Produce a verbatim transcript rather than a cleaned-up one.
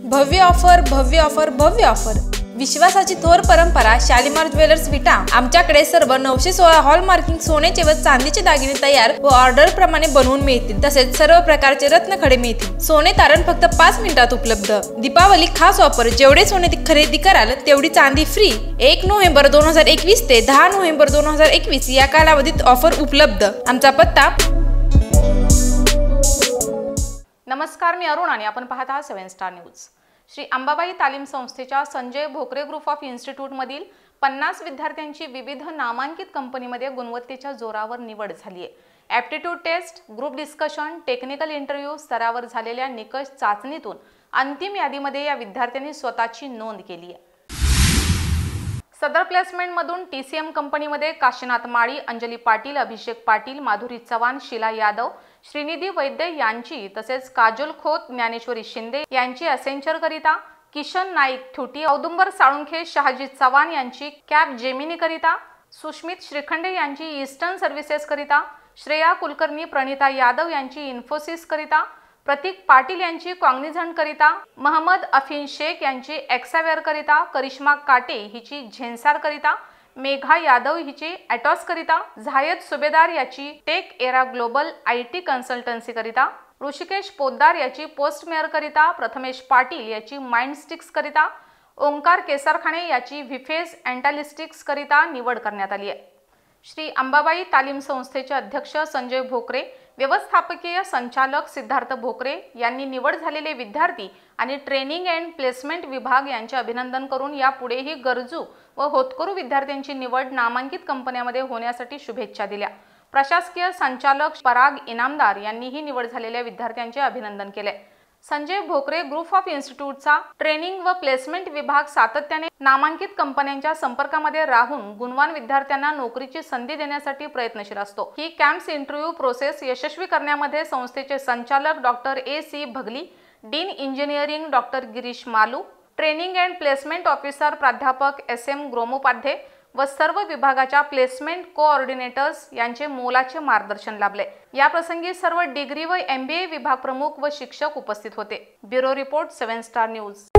भव्य ऑफर भव्य ऑफर भव्य ऑफर विश्वासाची थोर परंपरा शालिमार ज्वेलर्स विटा। आमच्याकडे सर्व नऊशे सोळा हॉलमार्किंग सोन्याचे व चांदीचे दागिने तयार व ऑर्डर प्रमाणे बनवून मिळतील। तसेच सर्व प्रकारचे रत्नखडे मिळतील। सोने तारण फक्त पाच मिनिटात उपलब्ध। दीपावली खास ऑफर, जेवढे सोने खरेदी कराल तेवढी चांदी फ्री। एक नोव्हेंबर दोन हजार एकवीस ते दहा नोव्हेंबर दोन हजार एकवीस या कालावधीत ऑफर उपलब्ध। आमचा पत्ता। नमस्कार, मी अरुण आणि आपण पाहत आहात seven star news. Shri Ambabai तालीम संस्थेच्या Sanjay Bhokare group of institute मधील पन्नास विद्यार्थ्यांची विविध नामांकित कंपनीमध्ये गुणवत्तेच्या जोरावर निवड झाली आहे। Aptitude test, group discussion, technical interview स्तरावर झालेल्या निकष चाचणीतून अंतिम यादीमध्ये या विद्यार्थ्यांनी स्वतःची नोंद केली आहे। सदर प्लेसमेंट मधून टीसीएम कंपनीमध्ये काशीनाथ माळी, अंजली पाटील, अभिषेक पाटील, माधुरी चव्हाण, शीला यादव, श्रीनिधी वैद्य यांची तसेच काजल खोत, ज्ञानेश्वरी शिंदे यांची असेंचर करिता, किशन नाईक थुटी, औदुंबर साळुंखे, शहाजी चव्हाण यांची कॅप जेमिनी करिता, सुष्मित श्रीखंडे यांची ईस्टर्न सर्व्हिसेस करिता, श्रेया कुलकर्णी, प्रणिता यादव यांची इन्फोसिस करिता, प्रतीक पाटील यांची कॉग्निझंट करिता, महम्मद अफीन शेख यांची एक्सावेअर करिता, करिश्मा काटे हिची झेन्सार करिता, मेघा यादव हिची ॲटॉस करिता, झायद सुबेदार याची tech era global I T consultancy करिता, ऋषिकेश पोद्दार याची पोस्ट मेयर करिता, प्रथमेश पाटील याची माइंडस्टिक्स करिता, ओंकार केसरखाणे याची व्हिफेज एंटालिस्टिक्स करिता निवड करण्यात आली आहे। श्री अंबाबाई तालीम संस्थेचे अध्यक्ष संजय भोकरे, व्यवस्थापकीय संचालक सिद्धार्थ भोकरे यांनी निवड झालेले विद्यार्थी आणि ट्रेनिंग अँड प्लेसमेंट विभाग यांचे अभिनंदन करून यापुढेही गरजू व होतकरू विद्यार्थ्यांची निवड नामांकित कंपन्यांमध्ये होण्यासाठी शुभेच्छा दिल्या। प्रशासकीय संचालक पराग इनामदार यांनीही निवड झालेल्या विद्यार्थ्यांचे अभिनंदन केले। संजय भोकरे ग्रुप ऑफ इन्स्टिट्यूटचा ट्रेनिंग व प्लेसमेंट विभाग सातत्याने नामांकित कंपन्यांच्या संपर्कामध्ये राहून गुणवान विद्यार्थ्यांना नोकरीची संधी देण्यासाठी प्रयत्नशील असतो। ही कॅम्प्स इंटरव्ह्यू प्रोसेस यशस्वी करण्यामध्ये संस्थेचे संचालक doctor A C Bhagli, dean engineering doctor Girish Malu, training and placement officer प्राध्यापक एस एम ग्रोमोपाध्ये व सर्व विभागाच्या प्लेसमेंट कोऑर्डिनेटर्स यांचे मोलाचे मार्गदर्शन लाभले। या प्रसंगी सर्व डिग्री व एम बी ए विभाग प्रमुख व शिक्षक उपस्थित होते। Bureau report seven star news.